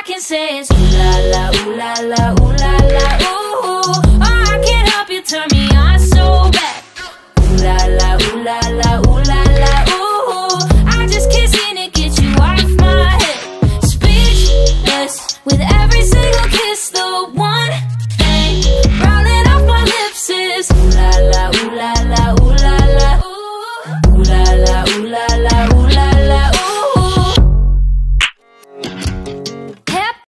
can say is ooh la la, ooh la la, ooh la la, ooh. Oh, I can't help you, turn me on so bad. Ooh la la, ooh la la, ooh la la, ooh. I just can't seem to get you off my head. Speechless with every single kiss